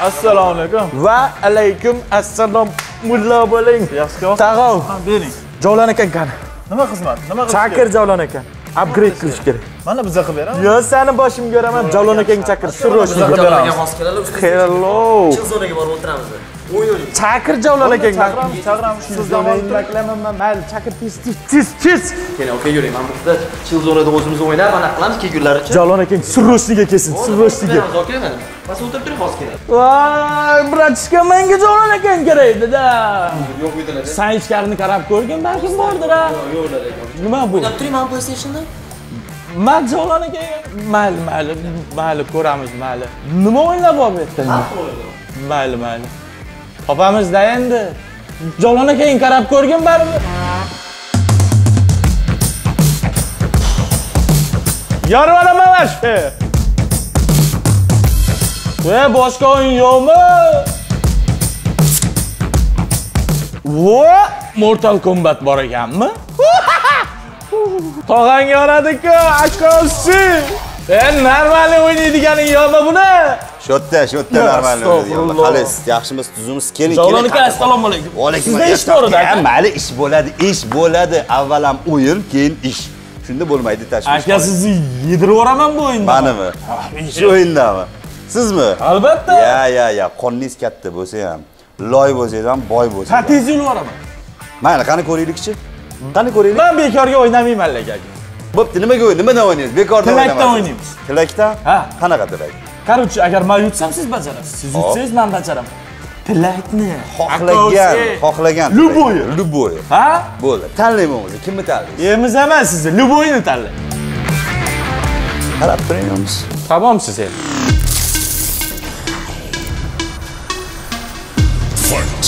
Assalomu alaykum. Va alaykum assalom. Mulla bo'ling. Yaxshi. Tag'ov. Bering. Javlon ekan qani? Nima xizmat? Nima qilish? Chaqir Javlon ekan. Upgrade qilish kerak. Mana bizga qilib beramiz. Yo, seni boshimga uraman. Javlon ekan chaqir. Sirroshni qilib beramiz. Hello. Chizonaga borib o'tiramiz. O'yin. Chaqir Javlon ekan. Chaqiramiz. Sizdan o'ynaklaman. Mayli, chaqir tez. Keling, aka yuring. Men bu yerda Chilzonada o'zimiz o'ynar, mana qilamiz kelgunlaricha. Javlon ekan sirroshniga kelsin. Sirroshniga. Aka mana. Bas o'tirib turing, hozir kerak. Voy, bratishka, menga Javlon ekan kerak edi-da. Yo'q uydalar. Sen ichkarini qarab ko'rgin, balkim bordir a. Yo'qlar ekan. Nima bu? O'ynab turing PlayStationda. Men Javlon ekan. Mayli, ko'ramiz, mayli. Nima o'ynab olyapsan? Mayli. Topamiz-da endi. Javlon ekan qarab ko'rgin baribir. Yorvanaman mana shu. Boshqa o'yin yo'qmi? Mortal Kombat bor ekanmi? Tog'ang yoradi-ku, akosi. Normali o'ynaydiganing yo'qmi buni? Shotda normali o'ynaydi. Xalis, yaxshimiz, tuzimiz, keling. Javlon aka, assalomu alaykum. Sizda ish bor edi-ku. Mayli, ish bo'ladi. Avval ham o'yin, keyin ish. Shunda bo'lmaydi tashvish. Aka, sizni yedirib o'raman bu o'yinda. Manimi? Shu o'yindami? Sizmi? Albatta. Ya, qoningiz katta bo'lsa ham, loy bo'lsangiz ham, boy bo'lsangiz. Qatiz yil o'raman. Mayli, qani ko'raylik-chi? Qani ko'raylik? Men bekorga o'ynamayman aka. Bo'pti, nimaga nimadan o'ynaysiz? Bekorda o'ynamaysiz. Tilakdan o'ynaymiz. Tilakdan? Ha. Qanaqa tilak? Короче, agar men yutsam siz bajarasiz. Siz yutsangiz men bajaraman. Tilakni xohlagan. Luboy. Ha? Bo'ldi. Tanlayman o'zi. Kimni tanlaysiz? Emiz emas sizni, Luboyni tanlang. Qarab turamiz. Tamomsiz endi. Fight.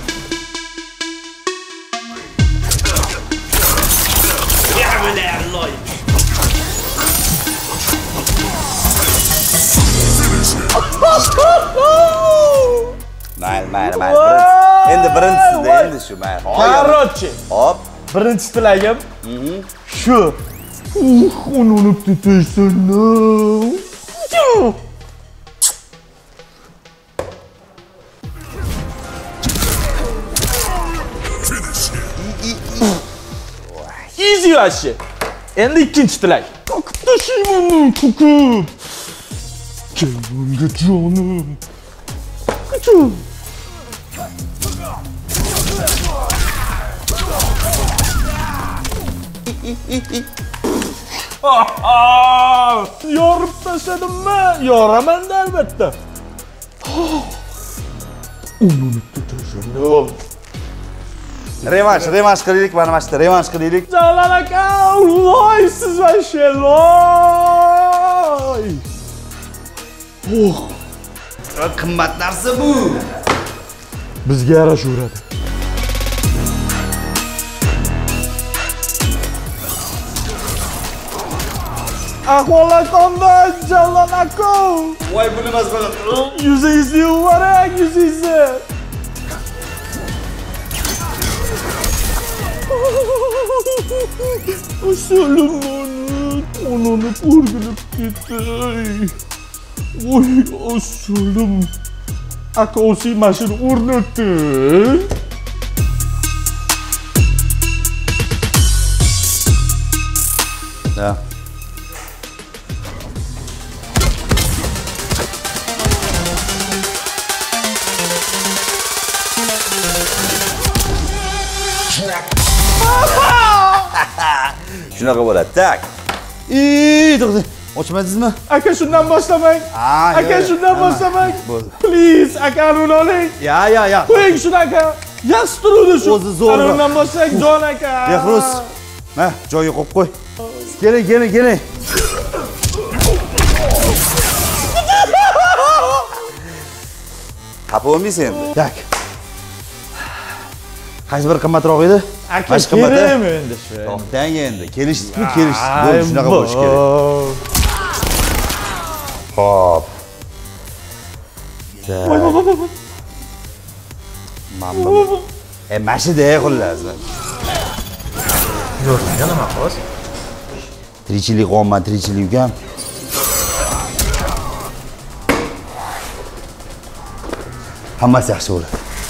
Mayli. Endi birinchisida endi shu mayli. Короче, Hop. birinchi tilagim shu. Uni unutib tashlaysan. Easy vashi. Endi ikkinchi tilak. Qo'kib tashlayman, qo'kib. Kelmanga jonim. Qo'kib. Yorib tashladimmi? Yoraman-da albatta. Unutib tashladim. Revansh qilaylik, mana mana shu revansh qilaylik. Javlon aka, voy siz vashe loy. Qimmat narsa bu. Bizga yarashaveradi. Ahvolat qanday, Javlon aka? Voy, bu nima qilib? Yuzingizni yuvarak, yuzingizni. Usulüm onu urgulup gitti. Oy usulüm. Aka osi maşını urnattı. Ya. Shunaqa bo'ladi. Tak. To'xta. Ochmadingizmi? Aka shundan boshlamang. Aka shundan boshlamang. Please, aka uni oling. Ya. Qo'ying shuni aka. Yaxshi turuvdi shu. O'zi zo'r. Undan boshlang, jon aka. Behruz. Ha, joyiga qo'yib qo'y. Keling. Xafa bo'lmaysiz endi. Tak. Qaysi bir qimmatroq edi? Aka kerakmi endi shu? To'xtang endi. Kelishdik. Bo'ldi, shunaqa bo'lish kerak. Hop. Mamma. Mashida xullas. Yo'q, nima qilasiz? Tirikchilik qolman, tirikchilik ukam. Hammasi yaxshi bo'ladi.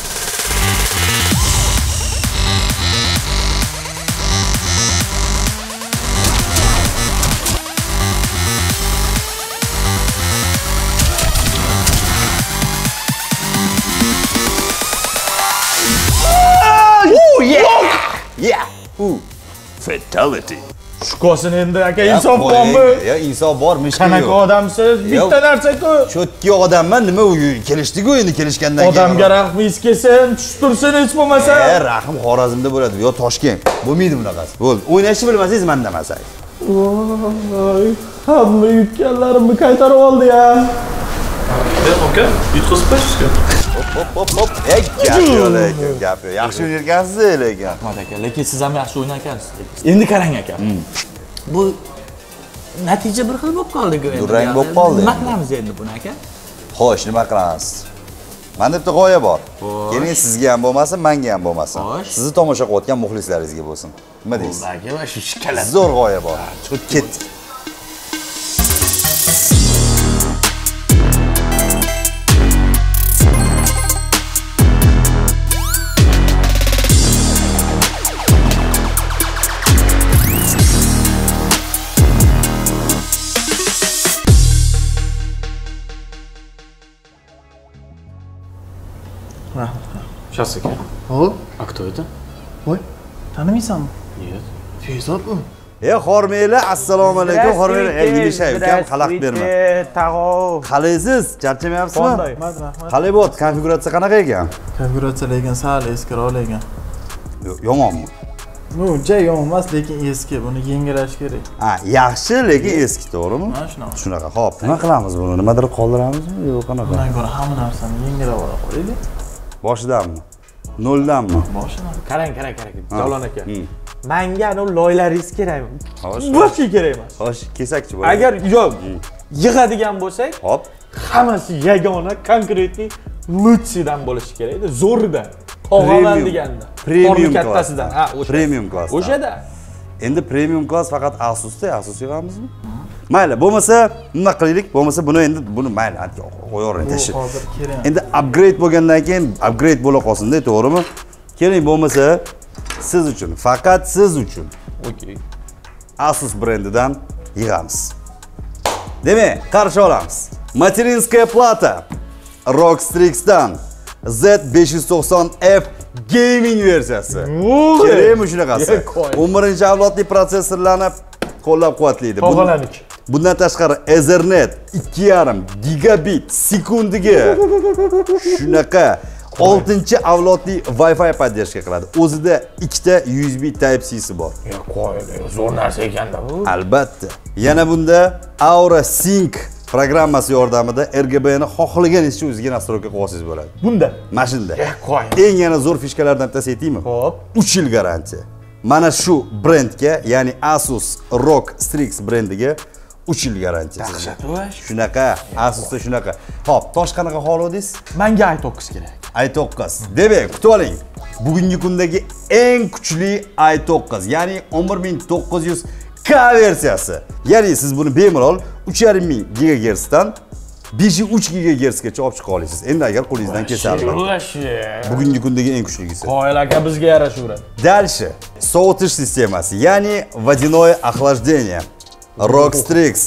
Yeah. Fatality. Shukosin endi aka insof bormi? Ya insof bor, mishkil Qanaqa yo'q. odamsiz? Bitta narsa-ku. Cho'tki odamman, nima kelishdi-ku endi kelishgandan keyin. Odamga rahmingiz kelsin, tushtursin hech bo'lmasa. Rahim Xorazmda bo'ladi, yo Toshkent. Bo'lmaydi bunaqasi. Bo'ldi. O'ynashni bilmasangiz menda masay. Voy, hamma yutganlarimni qaytarib oldi ya. Aka, yutqizib qo'yishga. Hop. Gap yo'q lekin, gap yo'q. Yaxshi o'ynayotgansiz lekin. Rahmat aka, lekin siz ham yaxshi o'ynagansiz. Endi qarang aka. Bu natija bir xil bo'lib qoldi-ku endi. Durang bo'lib qoldi. Nima qilamiz endi buni aka? Xo'sh, nima qilamiz? Menda bitta g'oya bor. Keling sizga ham bo'lmasin, menga ham bo'lmasin. Sizni tomosha qilayotgan muxlislaringizga bo'lsin. Nima deysiz? Aka, va shu shikalat. Zo'r g'oya bor. Ketdik. Сейчас aka. Hop. А кто это? Voy, tanimaysanmi? Нет. Feyzodmi? Xormeylar, assalomu alaykum. Xormeylar, Yelishay ukam xalaqit berma. Tag'o. Qalaysiz? Charchamayapsizmi? Rahmat. Qalay bo'lyapti? Konfiguratsiya qanaqa ekan? Konfiguratsiya lekin sal eskiroq ekan. Yomonmi? Uncha yomon emas, lekin eski. Buni yangilash kerak. Ha, yaxshi, lekin eski, to'g'rimi? Mana shunaqa. Shunaqa. Xo'p, nima qilamiz buni? Nimadir qoldiramizmi yo'q qanaqa? Bundan ko'ra hamma narsani yengilab ola qo'yaylik. Boshidanmi? Noldanmi? Boshidan. Qarang. Javlon aka. Menga anu loyilaringiz kerakmi? Xo'sh. Boshqa kerak emas. Xo'sh, kesakchi bo'ling. Agar yo'q, yig'adigan bo'lsak, Hop. hammasi yagona, konkretniy lutsidan bo'lishi kerak-da, zo'ridan. Tog'alan deganda. Premium kattasidan. Ha, o'sha. Premium klass. O'shada. Endi premium klass faqat Asusda, Asus yig'amizmi? Mayli, bo'lmasa nima qilaylik? Bo'lmasa buni mayli, qo'yaveraylik, tashib. Hozir kerak. Endi upgrade bo'lgandan keyin upgrade bo'la qolsin-da, to'g'rimi? Keling, bo'lmasa siz uchun, faqat siz uchun Okey. Asus brendidan yig'amiz. Demak, qarshi olamiz. Materinskaya plata ROG Strix'dan Z590F gaming versiyasi. Kerakmi shunaqasi? 11-avlodli prosessorlarni qo'llab-quvvatlaydi. Tog'alanik. Bundan tashqari Ethernet 2,5 gigabit sekundiga shunaqa 6-avlodli Wi-Fi podдержка qiladi. O'zida 2 ta USB Type-C si bor. Zo'r narsa ekanda bu. Albatta. Yana bunda Aura Sync programmasi yordamida RGB ni xohlaganingizcha o'ziga nastroyka qilsangiz bo'ladi. Bunda. Mashinada. Qo'y. Eng yana zo'r fishkalardan bittasi aytaymi? Xo'p. 3 yil garantiya. Mana shu brendga, ya'ni Asus ROG Strix brendiga 3 yil garantiya. Shunaqa, Asusda shunaqa. Xo'p, tosh qanaqa xohladingiz? Menga i9 kerak. i9. Demak, kutib oling. Bugungi kundagi eng kuchli i9, ya'ni 11900K versiyasi. Ya'ni siz buni bemalol 3500 GHz dan 5.3 GHz gacha olib chiqa olasiz. Endi agar qo'lingizdan kelsa albatta. Bugungi kundagi eng kuchlisi. Qoyil aka bizga yarashaveradi. Дальше. Sovutish sistemasi, ya'ni водяное охлаждение. ROG Strix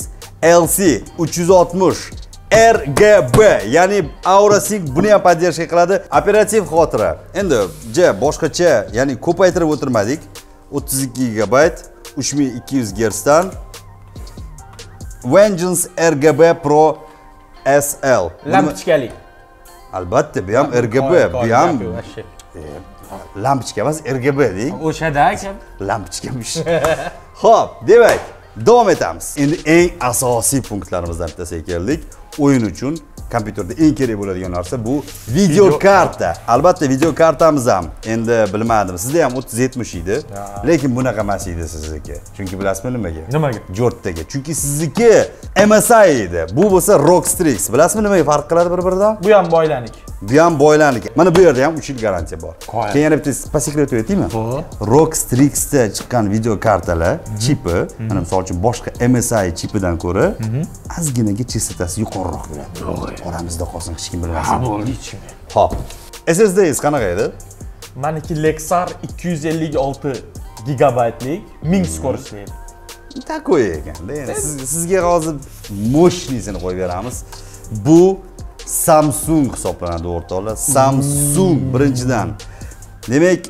LC360 RGB, ya'ni Aura Sync buni ham podдержка qiladi. Operativ xotira. Endi boshqacha, ya'ni ko'paytirib o'tirmadik. 32 GB 3200 Hz dan Vengeance RGB Pro SL. Lampochkali. Albatta, bu ham RGB, bu ham lampochka emas, RGB deng. O'shada aka. Lampochkamish. Xo'p, demak, davom etamiz. Endi eng asosiy punktlarimizdan bittasiga keldik. O'yin uchun kompyuterda eng kerak bo'ladigan narsa bu video karta. Albatta, video kartamiz ham endi bilmadim, sizda ham 3070 edi, lekin bunaqa emas edi sizniki. Chunki bilasizmi nimaga? Nimaga? Jorttaga. Chunki sizniki MSI edi. Bu bo'lsa ROG Strix. Bilasizmi nimaga farq qiladi bir-biridan? Bu ham boylanik. Bu ham boylanik. Mana bu yerda ham 3 yil garantiya bor. Keyin yana bitta по секрету aytaymi? ROG Strixda chiqqan video kartalar chipi, mana misol uchun boshqa MSI chipidan ko'ra ozginaga chastotasi yuqoriroq bo'ladi. Oramizda qolsin, hech kim bilmasin. Bo'ldi ichimga. Hop. SSD'yiz qanaqa edi? Meniki Lexar 256 gigabaytlik 1000 скоростli. Takoy ekanda. Endi sizga hozir moshnisini qo'yib beramiz. Bu Samsung hisoblanadi o'rtoqlar. Samsung birinchidan. Demak,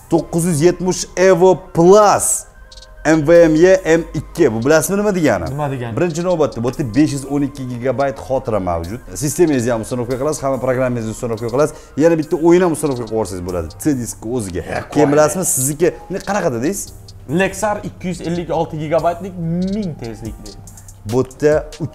970 Evo Plus NVMe M2 bu bilasizmi nima degani? Nima degani? Birinchi navbatda bu yerda 512 GB xotira mavjud. Sistemangizni ham ustanovka qilasiz, hamma programmangizni ustanovka qilasiz. Yana bitta o'yin ham ustanovka qilib yuborsangiz bo'ladi. C-disk o'ziga. Keyin bilasizmi, sizniki qanaqa dedingiz? Lexar 256 gigabaytlik 1000 tezlikli. Bu yerda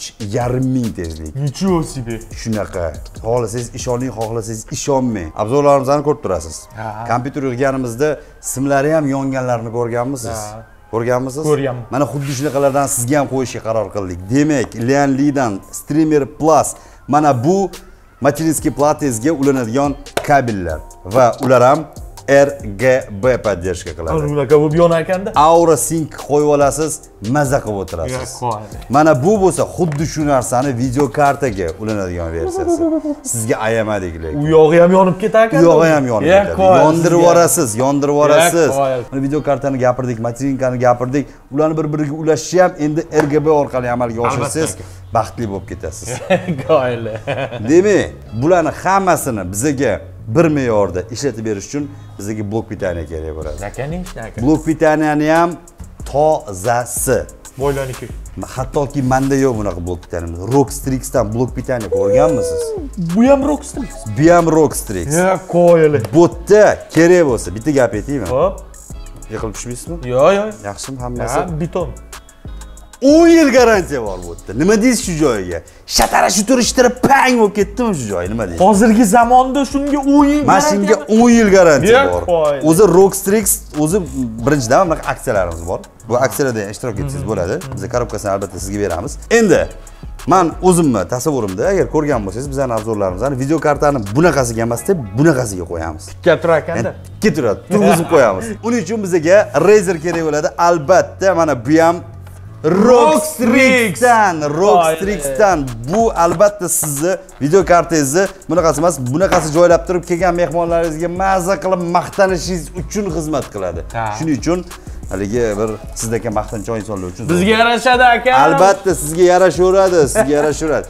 3,5 tezlik. Nechio себе. Shunaqa. Xohlasangiz ishoning, xohlasangiz ishonmang. Obzorlarimizni ko'rib turasiz. Kompyuter yig'ganimizda simlari ham yonganlarini ko'rganmisiz? Ko'rganmisiz? Ko'rganman. Mana xuddi shunaqalardan sizga ham qo'yishga qaror qildik. Demak, Lianlidan Streamer Plus mana bu materinskiy platangizga ulanadigan kabellar va ular ham RGB podдержка qiladi. Unaqa bo'lib yonar ekanda. Aura Sync qo'yib olasiz, maza qilib o'tirasiz. Mana bu bo'lsa xuddi shu narsani video kartaga ulanadigan versiyasi. Sizga ayamadik lekin. U yog'i ham yonib ketar ekan. U yog'i ham yonib ketadi. Yondirib yuborasiz, yondirib yuborasiz. Mana video kartani gapirdik, materinkani gapirdik. Ularni bir-biriga ulashishni ham endi RGB orqali amalga oshirsangiz, baxtli bo'lib ketasiz. Qoyili. Demak, bularning hammasini bizga bir me'yorda ishlatib berish uchun bizga blok pitaniya kerak bo'ladi. Blok pitaniyani ham tozasi. Bo'ylaniki. Hattoki menda yo'q bunaqa blok pitaniyamiz. Rockstrixdan blok pitaniya ko'rganmisiz? Bu ham Rockstrix. Bu ham Rockstrix. Qo'yili. Bu yerda kerak bo'lsa, bitta gap aytaymi? Hop. Yiqilib tushmaysizmi? Yo'q. Yaxshimi hammasi? Beton. 10 yil garantiya bor bu yerda. Nima deysiz shu joyiga? Shatara-shutur ishtirib pang bo'lib ketdimi shu joy? Nima deysiz? Hozirgi zamonda shunga 10 yil mashinga 10 yil garantiya bor. O'zi Rockstrix, o'zi birinchidan bunaqa aksiyalarimiz bor. Bu aksiyada ishtirok etsangiz bo'ladi. Biz korobkasini albatta sizga beramiz. Endi men o'zimni tasavvurimda agar ko'rgan bo'lsangiz, bizning obzorlarimizni video kartani bunaqasiga emas deb bunaqasiga qo'yamiz. Tikka turar ekanda. Tikka turadi, turg'izib qo'yamiz. Uning uchun bizga Razer kerak bo'ladi. Albatta, mana bu ham Rockstrixdan bu albatta sizni video kartangizni bunaqasi emas, bunaqasi joylab turib kelgan mehmonlaringizga maza qilib maqtanishingiz uchun xizmat qiladi. Shuning uchun haligi bir sizdagi maqtanchoq insonlar uchun bizga yarashadi aka. Albatta sizga yarashaveradi, sizga yarashaveradi.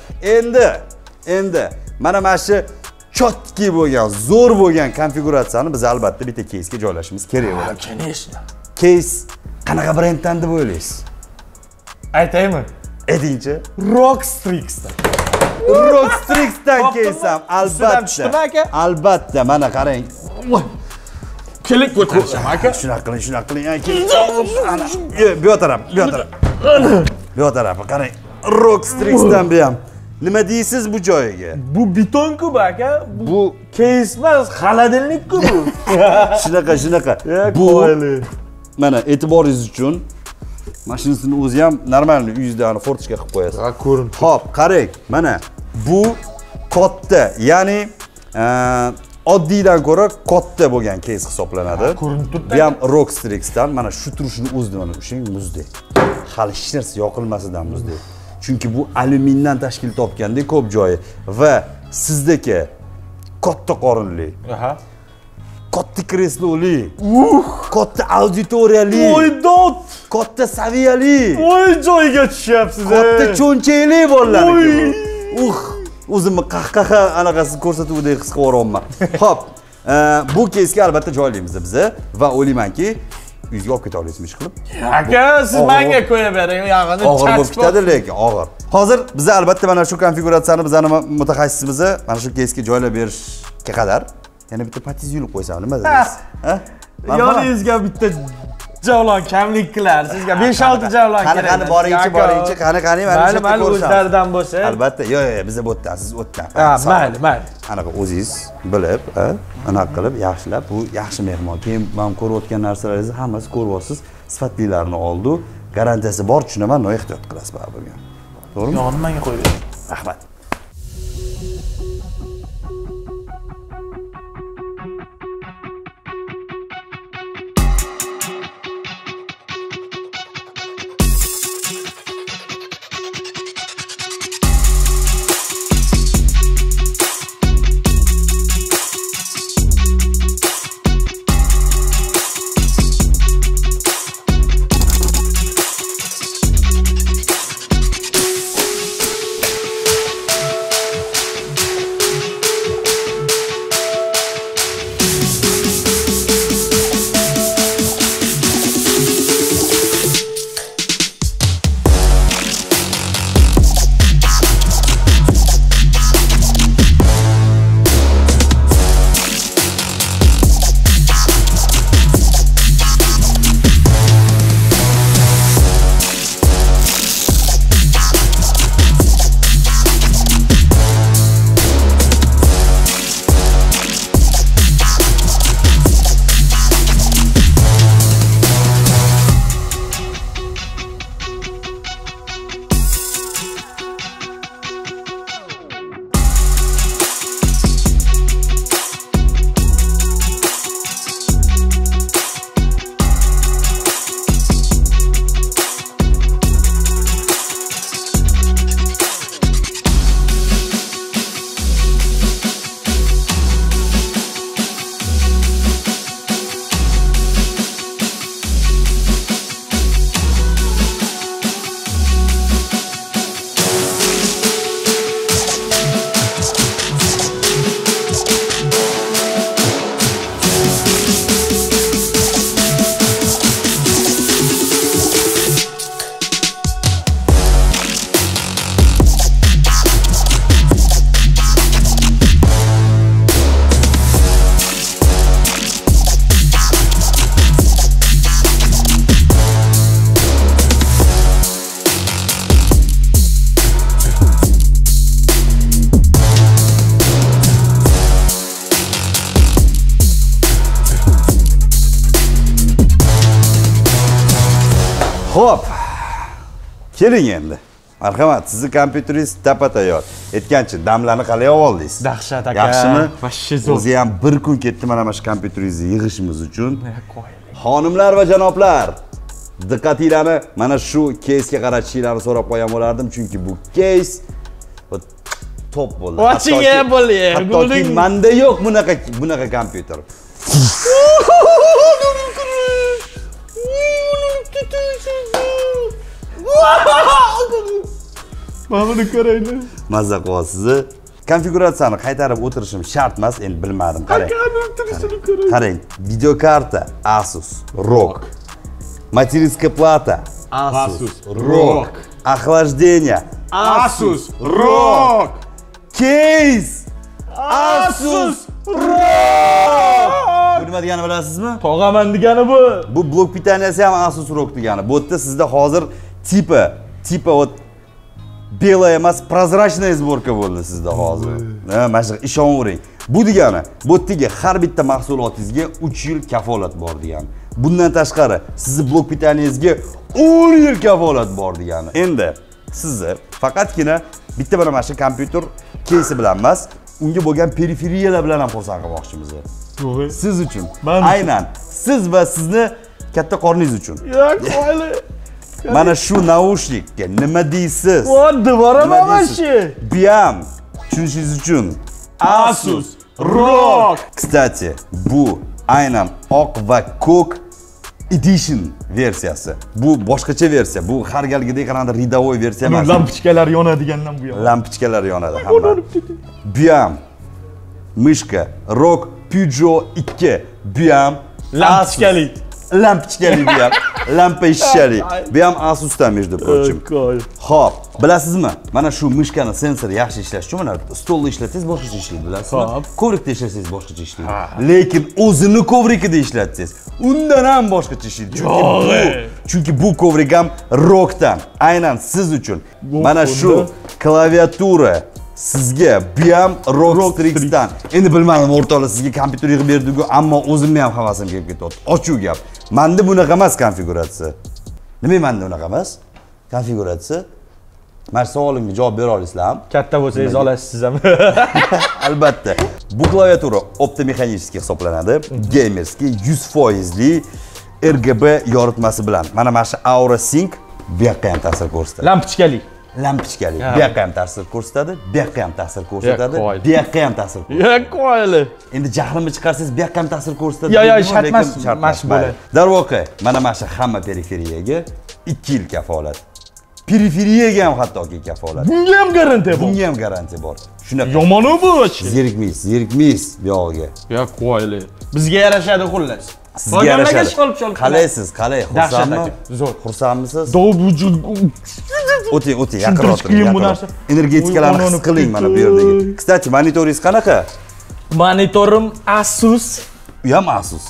Endi mana shu chotki bo'lgan, zo'r bo'lgan konfiguratsiyani biz albatta bitta keysga joylashimiz kerak bo'ladi. Keys qanaqa brenddan deb o'ylaysiz? Aytaymi? Aytingchi. Rockstrixdan. Rockstrixdan keysam albatta. Albatta, mana qarang. Kelik ko'tarishim aka. Shunaqa qiling aka. Bu yotarap, qarang. Rockstrixdan bu ham. Nima deysiz bu joyiga? Bu beton-ku aka. Bu keys emas, xolodilnik-ku bu. Shunaqa. Bu mana e'tiboringiz uchun mashinasini o'zi ham normal uyingizda fortishga qilib qo'yasiz. Ha, ko'rin. Xo'p, qarang. Mana bu katta, ya'ni oddiydan ko'ra katta bo'lgan keys hisoblanadi. Ko'rinib turibdi. Bu ham Rockstrixdan mana shu turishini o'zida mana o'shang muzdek. Hali hech narsa yoqilmasidan muzdek. Chunki bu alyumindan tashkil topganda ko'p joyi va sizdagi katta qorinli. Aha. Katta kresloli. Katta auditoriyali. Voy dod. Katta saviyali. Voy joyiga tushyapsiz. Katta cho'nchakli bolalarniki. O'zimni qahqaha anaqasi ko'rsatuvdek his qilib o'raman. Xo'p, bu keysga albatta joylaymiz biz va o'ylaymanki, uyingizga olib keta olasizmi ish qilib? Aka, siz menga qo'yib bering, yog'ini og'ir bo'lib ketadi lekin, og'ir. Hozir biz albatta mana shu konfiguratsiyani bizning mutaxassisimiz mana shu keysga joylab berishga qadar yana bitta patiz yulib qo'ysam nima deysiz? Ha? Yoningizga bitta javlon kamlik qilar. Sizga 5-6 javlon kerak. Qani boringchi, qani mana shu mayli o'zlaridan bo'lsa. Albatta, yo'q, biz o'tdan, siz o'tdan. Ha, mayli. Anaqa o'zingiz bilib, anaqa qilib yaxshilab, bu yaxshi mehmon. Keyin men ko'rib o'tgan narsalaringizni hammasi ko'rib olsiz, sifatlilarini oldi, garantiyasi bor, tushunaman, no ehtiyot qilasiz baribir. To'g'rimi? Yog'ini menga qo'yib bering. Rahmat. Xo'p. Keling endi. Marhamat, sizni kompyuteringiz tapa-tayyor. Aytgancha, damlarni qalay oldingiz? Dahshat aka. Yaxshimi? Vashshi zo'r. O'zi ham bir kun ketdi mana shu kompyuteringizni yig'ishimiz uchun. Xonimlar va janoblar, diqqatinglarni mana shu keysga qaratishingizni so'rab qo'ygan bo'lardim, chunki bu keys top bo'ldi. Ochingga bo'ldi. Hattoki menda yo'q bunaqa kompyuter. Mana buni ko'raylik. Mazza qilyapsiz. Konfiguratsiyani qaytarib o'tirishim shart emas, endi bilmadim. Qarang. Qarang, videokarta Asus ROG. Материнская плата Asus ROG. Охлаждение Asus ROG. Case Asus ROG. Bu nima degani bilasizmi? Tog'aman degani bu. Bu blok pitaniyasi ham Asus ROG degani. Bu yerda sizda hozir tipa вот белая emas, прозрачная сборка bo'ldi sizda hozir. Mana shu ishonavering. Bu degani, bu yerdagi har bitta mahsulotingizga 3 yil kafolat bor degani. Bundan tashqari, sizni blok pitaniyangizga 10 yil kafolat bor degani. Endi sizni faqatgina bitta mana shu kompyuter кейsi bilan emas, unga bo'lgan periferiyalar bilan ham xursand qilmoqchimiz. To'g'ri. Siz uchun. Aynan siz va sizni katta qorningiz uchun. Yo'q, qo'yli. Mana shu naushnikka nima deysiz? Voddi boraman shu. Bu ham tushunishingiz uchun Asus ROG. Kstati, bu aynan oq va ko'k edition versiyasi. Bu boshqacha versiya. Bu har galgidek qanday ridovoy versiya emas. Lampochkalar yonadigandan bu ham. Lampochkalar yonadi hamma. Bu ham mishka ROG Peugeot 2. Bu ham Lampochkali. Lampochkali bu ham. Lampa shishali. Bu ham Asusdan между прочим. Xo'p, bilasizmi? Mana shu mishkani sensori yaxshi ishlash uchun mana stolda ishlatsangiz boshqacha ishlaydi, bilasizmi? Kovrikda ishlasangiz boshqacha ishlaydi. Lekin o'zini kovrikida ishlatsangiz, undan ham boshqacha ishlaydi. Chunki bu kovrik ham ROGdan, aynan siz uchun. Mana shu klaviatura sizga bu ham ROG Strix'dan. Endi bilmadim, o'rtoqlar sizga kompyuter yig'ib berdi-ku, ammo o'zimni ham havasim kelib ketyapti. Ochuv gap. Menda bunaqa emas konfiguratsiya. Nima menda bunaqa emas? Konfiguratsiya. Mana savolimga javob bera olasizlarmi? Katta bo'lsangiz olasiz siz ham. Albatta. Bu klaviatura optomexanический hisoblanadi. Gamerskiy 100% RGB yoritmasi bilan. Mana shu Aura Sync bu yoqqa ham ta'sir ko'rsatadi. Lampochkali. Lampochkali. Bu yoqqa ham ta'sir ko'rsatadi, bu yoqqa ham ta'sir ko'rsatadi, bu yoqqa ham ta'sir ko'rsatadi. Yo'q, qo'yli. Endi jahlimni chiqarsangiz bu yoqqa ham ta'sir ko'rsatadi. Yo'q, shart emas, mashq bo'ladi. Darvoqe, mana shu hamma periferiyaga 2 yil kafolat. Periferiyaga ham hattoki kafolat. Bunga ham garantiya bor. Bunga ham garantiya bor. Shunaqa. Yomon-ku bu. Zerikmaysiz bu yog'iga. Yo'q, qo'yli. Bizga yarashadi xullas. Sizga yarashadi. Qalaysiz, qalay? Xursandmi? Zo'r. Xursandmisiz? Dovbujul. O'ting, yaqinroq turing. Energetikalarni his qiling mana bu yerdagi. Kstati, monitoringiz qanaqa? Monitorim Asus. U ham Asus.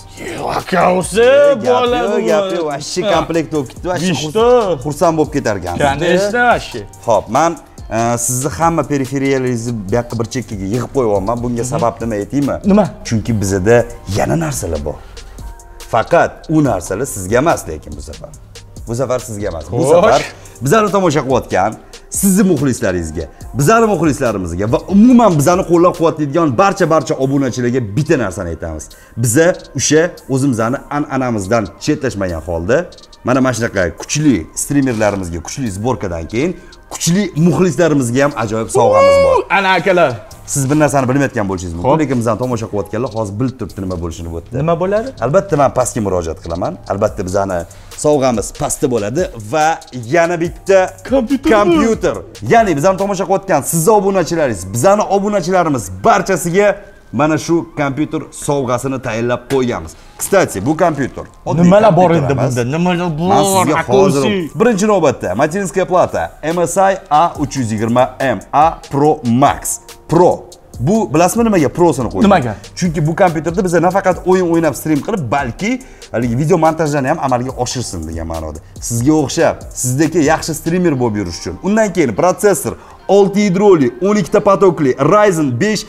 Akausi bo'ladi. Gapi, vashshi komplekt bo'lib ketdi. Vashshi xursand bo'lib ketar ekansiz. Конечно, vashshi. Xo'p, men sizni hamma periferiyalingizni bu yoqqa bir chekkaga yig'ib qo'yapman. Bunga sabab nima aytaymi? Nima? Chunki bizda yana narsalar bor. Faqat u narsalar sizga emas, lekin bu safar. Bu safar sizga emas. Bu safar bizlarni tomosha qilayotgan sizni muxlislaringizga, bizlarning muxlislarimizga va umuman bizlarni qo'llab-quvvatlaydigan barcha obunachilarga bitta narsani aytamiz. Biza o'sha o'zimizning an'anamizdan chetlashmagan holda mana shunaqa kuchli streamerlarimizga, kuchli sborkadan keyin kuchli muxlislarimizga ham ajoyib sovg'amiz bor. Ana akalar, siz bir narsani bilmayotgan bo'lishingiz mumkin, lekin bizdan tomosha qilayotganlar hozir bilib turibdi nima bo'lishini bu yerda. Nima bo'ladi? Albatta men pastga murojaat qilaman. Albatta bizani sovg'amiz pastda bo'ladi va yana bitta kompyuter. Ya'ni bizani tomosha qilayotgan sizning obunachilaringiz, bizani obunachilarimiz barchasiga mana shu kompyuter sovg'asini tayinlab qo'yganmiz. Kstati, bu kompyuter. Nimalar bor endi bunda? Nimalar bor? Hozir birinchi navbatda Materинская плата MSI A320M A Pro Max. Pro. Bu bilasizmi nimaga Pro'sini qo'ydim? Nimaga? Chunki bu kompyuterda biz nafaqat o'yin o'ynab stream qilib, balki haligi video montajlarni ham amalga oshirsin degan ma'noda. Sizga o'xshab, sizdagi yaxshi streamer bo'lib yurish uchun. Undan keyin protsessor 6 yadroli, 12 ta potokli Ryzen 5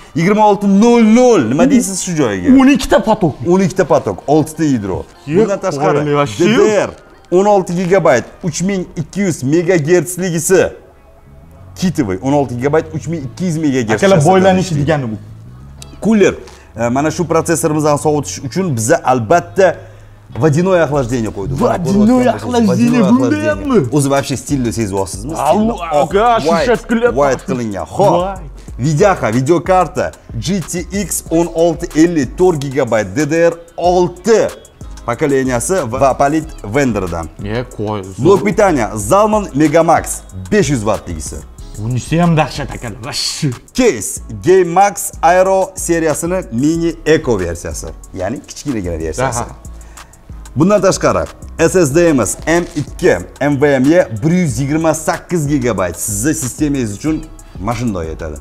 2600. Nima deysiz shu joyiga? 12 ta potok. 12 ta potok, 6 ta yadro. Bundan tashqari DDR 16 GB 3200 MHzligisi. Kitovoy 16 GB 3200 MHz. Akalar boylanishi degani bu. Cooler. Mana shu prosessorimizni sovutish uchun biza albatta водяное охлаждение qo'ydik. Водяное охлаждение bo'ldimi? O'zi вообще stilni sezyapsizmi? Aka, shisha qilyapti. White qilingan. Xo'p. Videokarta GTX 1650 4 GB DDR6 pokoleniyasi va Palit vendordan. Qo'y. Blok pitaniya Zalman Megamax 500 wattligisi. Bunisi ham dahshat akalar. Vash. Case Game Max Aero seriyasini mini Eco versiyasi, ya'ni kichkinagina versiyasi. Bundan tashqari SSD'miz M2 NVMe 128 GB sizni sistemangiz uchun mashinada yetadi.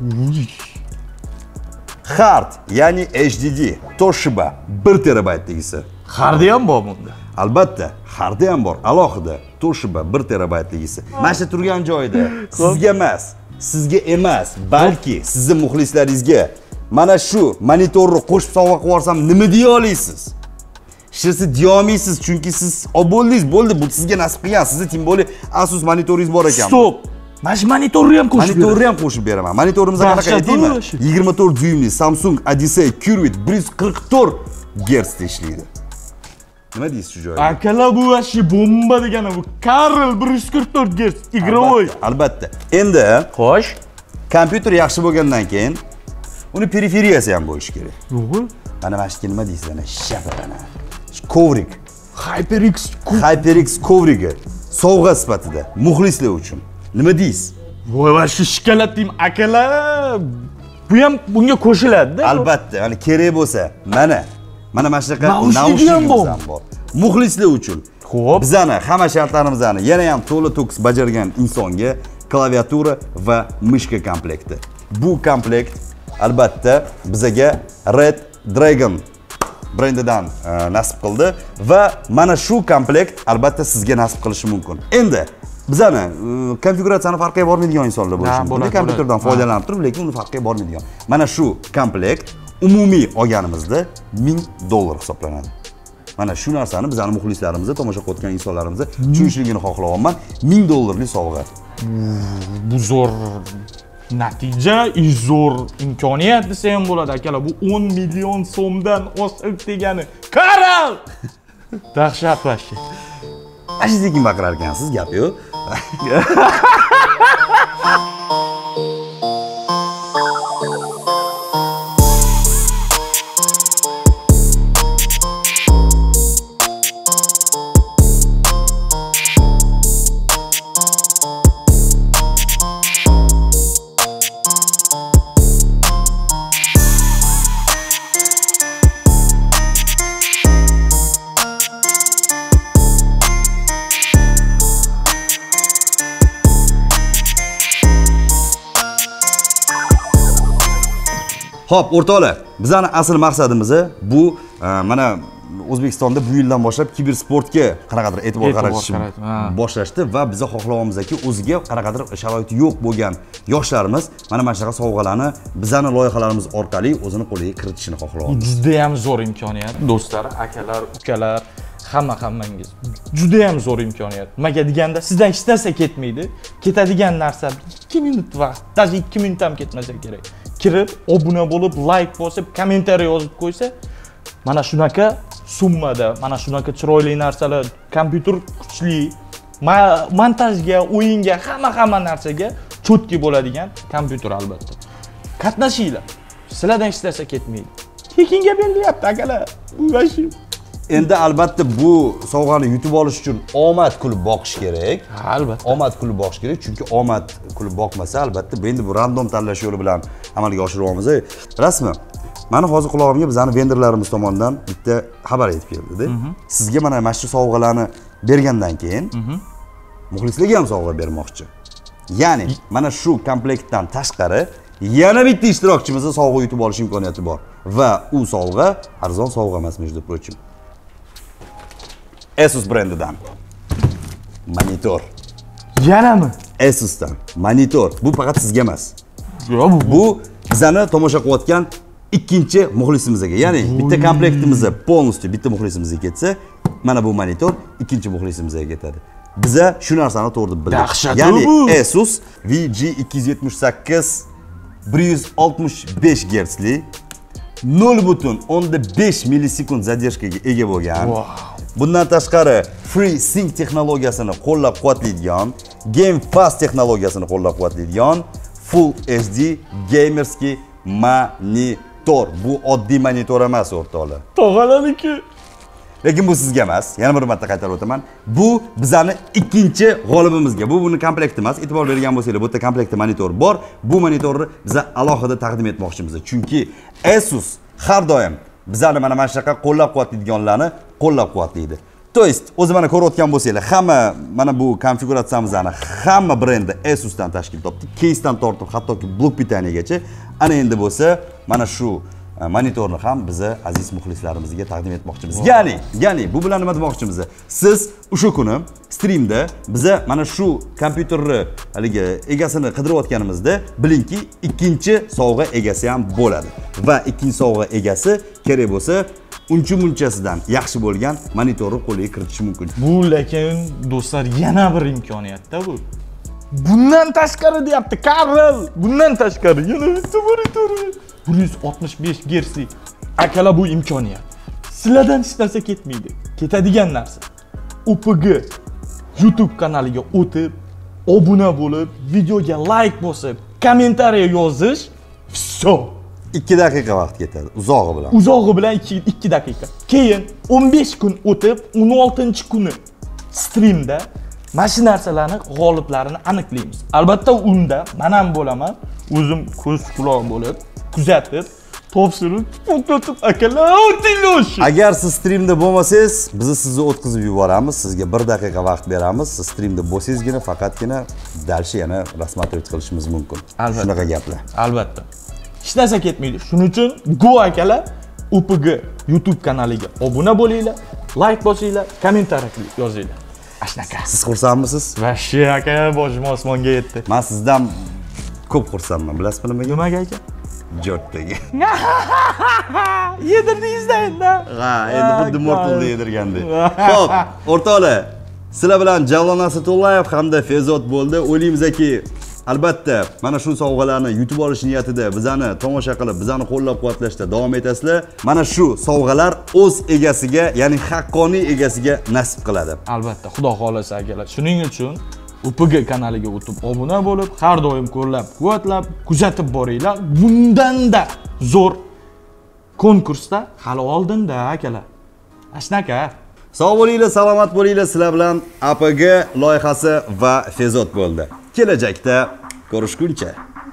Hard, ya'ni HDD Toshiba 1 TB-ligisi. Hardi ham bor bunda. Albatta, hardi ham bor, alohida Toshiba 1 TB-ligisi. Mana shu turgan joyida sizga emas, balki sizning muxlislaringizga mana shu monitorni qo'shib sovg'a qilib yuborsam nima deya olasiz? Siz deyolmaysiz, chunki siz oboldingiz, bo'ldi, bu sizga nasib qilgan. Sizning tim bo'li Asus monitoringiz bor ekan. Stop. Mana shu monitorni ham qo'shib beraman. Monitorni ham qo'shib beraman. Monitorimizga qanaqa aytaymi? 24 dyuymli Samsung Odyssey Curved 144 Hz ishlaydi. Nima deysiz shu joyda? Akalar bu vashi bomba degani bu. Karl 144 Hz игровой. Albatta. Endi, xo'sh, kompyuter yaxshi bo'lgandan keyin uni periferiyasi ham bo'lishi kerak. Yo'q. Mana mana shu nima deysiz ana? Shapana. Kovrik. HyperX kovrigi sovg'a sifatida muxlislar uchun. Nima deysiz? Voy vashi shikalatim akalar. Bu ham bunga qo'shiladi-da. Albatta, ya'ni kerak bo'lsa, mana shunaqa naushnikimiz ham bor. Muxlislar uchun. Xo'p. Bizani hamma shartlarimizni yana ham to'la-to'kis bajargan insonga klaviatura va mishka komplekti. Bu komplekt albatta bizaga Red Dragon brendidan nasib qildi va mana shu komplekt albatta sizga nasib qilishi mumkin. Endi bizani konfiguratsiyani farqiga bormaydigan insonlar bo'lishi mumkin. Kompyuterdan foydalanib turib, lekin uni farqiga bormaydigan. Mana shu komplekt umumiy olganimizda $1000 hisoblanadi. Mana shu narsani bizani muxlislarimizni, tomosha qilayotgan insonlarimizni tushunishligini xohlayapman. $1000 sovg'a. Bu zo'r natija, zo'r imkoniyat desa ham bo'ladi akalar. Bu 10 million so'mdan oshib degani. Qarang! Dahshat vashi. Ashizlik baqirar ekansiz, gap yo'q. Xo'p, o'rtoqlar, bizning asl maqsadimiz bu mana O'zbekistonda bu yildan boshlab kibersportga qanaqadir e'tibor qaratishni boshlashdi va biz xohlayapmizki, o'ziga qanaqadir sharoiti yo'q bo'lgan yoshlarimiz mana shunaqa sovg'alarni bizning loyihalarimiz orqali o'zini qo'liga kiritishini xohlayapmiz. Juda ham zo'r imkoniyat, do'stlar, akalar, ukalar, hammangiz. Juda ham zo'r imkoniyat. Nimaga deganda sizdan hech narsa ketmaydi. Ketadigan narsa 2 minut vaqt, даже 2 minut ham ketmasa kerak. Kirib, obuna bo'lib, like bosib, kommentariy yozib qo'ysa, mana shunaqa summada, mana shunaqa chiroyli narsalar, kompyuter kuchli, montajga, o'yinga, hamma narsaga cho'tki bo'ladigan kompyuter albatta. Qatnashinglar. Sizlardan hech narsa ketmaydi. Tekinga berilyapti akalar. Bu vashi. Endi albatta bu sovg'ani yutib olish uchun omad kulib boqish kerak. Albatta. Omad kulib boqish kerak, chunki omad kulib boqmasa albatta bu endi bu random tanlash yo'li bilan amalga oshiryapmiz. Rasmi. Mana hozir qulog'imga bizning vendorlarimiz tomonidan bitta xabar yetib keldi-da. Sizga mana shu sovg'alarni bergandan keyin muxlislarga ham sovg'a bermoqchi. Ya'ni mana shu komplektdan tashqari yana bitta ishtirokchimizning sovg'a yutib olish imkoniyati bor va u sovg'a arzon sovg'a emas, между прочим. Asus brendidan monitor. Yanami? Asusdan monitor. Bu faqat sizga emas. Yo'q, bu bizani tomosha qilayotgan ikkinchi muxlisimizga, ya'ni bitta komplektimizni polностью bitta muxlisimizga ketsa, mana bu monitor ikkinchi muxlisimizga ketadi. Biza shu narsani to'g'ri bildik. Dahshat Ya'ni bu. Asus VG278 165 Hz li 0.5 millisekund zadержkaga ega bo'lgan. Bundan tashqari FreeSync texnologiyasini qo'llab-quvvatlaydigan, GameFast texnologiyasini qo'llab-quvvatlaydigan Full HD gamerskiy monitor. Bu oddiy monitor emas, o'rtoqlar. Tog'alaniki. Lekin bu sizga emas. Yana bir marta qaytarib o'taman. Bu bizani ikkinchi g'olibimizga. Bu buni komplekti emas. E'tibor bergan bo'lsanglar, bu yerda komplektda monitor bor. Bu monitorni biz alohida taqdim etmoqchimiz. Chunki Asus har doim bizani mana shunaqa qo'llab-quvvatlaydiganlarni qo'llab-quvvatlaydi. To есть, o'zi mana ko'rayotgan bo'lsanglar, hamma mana bu konfiguratsiyamizni hamma brendi Asusdan tashkil topdi. Case'dan tortib, hattoki blok pitaniyagacha. Ana endi bo'lsa, mana shu monitorni ham biza aziz muxlislarimizga taqdim etmoqchimiz. Ya'ni bu bilan nima demoqchimiz? Siz o'sha kuni streamda biza mana shu kompyuterni haligi egasini qidirayotganimizda bilingki, ikkinchi sovg'a egasi ham bo'ladi. Va ikkinchi sovg'a egasi kerak bo'lsa, uncha-munchasidan yaxshi bo'lgan monitorni qo'liga kiritishi mumkin. Bu lekin do'stlar yana bir imkoniyatda bu. Bundan tashqari deyapti Karl. Bundan tashqari yana bitta monitori. 165 Hz. Akalar bu imkoniyat. Sizlardan hech narsa ketmaydi. Ketadigan narsa UPG YouTube kanaliga o'tib, obuna bo'lib, videoga like bosib, kommentariya yozish. Vso. 2 daqiqa vaqt ketadi, uzog'i bilan. Uzog'i bilan 2 daqiqa. Keyin 15 kun o'tib, 16-kuni streamda mana shu narsalarni g'oliblarini aniqlaymiz. Albatta unda men ham bo'laman, o'zim ko'z quloq bo'lib, kuzatib, topshirib, o'tib akalar o'tinglar. Agar siz streamda bo'lmasangiz, biz sizni o'tkazib yuboramiz, sizga 1 daqiqa vaqt beramiz. Siz streamda bo'lsangizgina faqatgina dalshi yana rasmatlik qilishimiz mumkin. Shunaqa gaplar. Albatta. Hech narsa ketmaydi. Shuning uchun Go akalar UPG YouTube kanaliga obuna bo'linglar, like bosinglar, kommentariya yozinglar. Ashnaqa. Siz xursandmisiz? Vashi aka, boshim osmonga yetdi. Men sizdan ko'p xursandman, bilasizmi nimaga? Nimaga aka? Jortdagi. Yedirdingizda endi. Ha, endi xuddi Mortalda yedirgandek. Xo'p, o'rtoqlar, sizlar bilan Javlon Asatullayev hamda Fezod bo'ldi. O'ylaymizki, albatta, mana shu sovg'alarni yutib olish niyatida bizani tomosha qilib, bizani qo'llab-quvvatlashda davom etasizlar. Mana shu sovg'alar o'z egasiga, ya'ni haqqoniy egasiga nasib qiladi. Albatta, Xudo xolasa akalar. Shuning uchun UPG kanaliga o'tib obuna bo'lib, har doim qo'llab-quvvatlab, kuzatib boringlar. Bundan-da zo'r konkursda hali oldinda akalar. Ashnaqa. Sog' bo'linglar, salomat bo'linglar. Sizlar bilan APG loyihasi va Fezod bo'ldi. Kelajakda ko'rishguncha.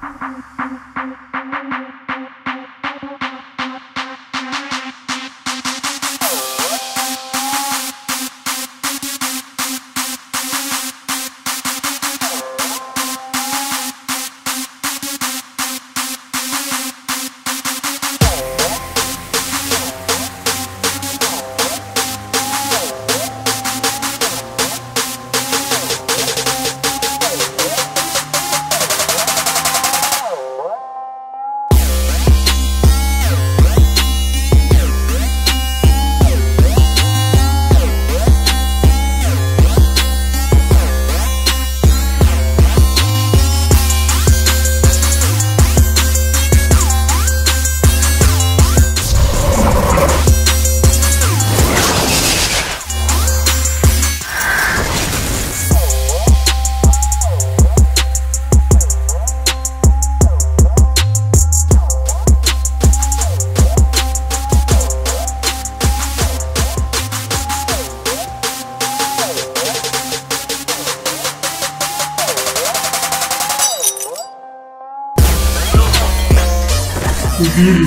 Убери.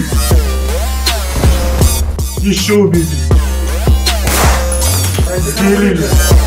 Еще убери. Сделали.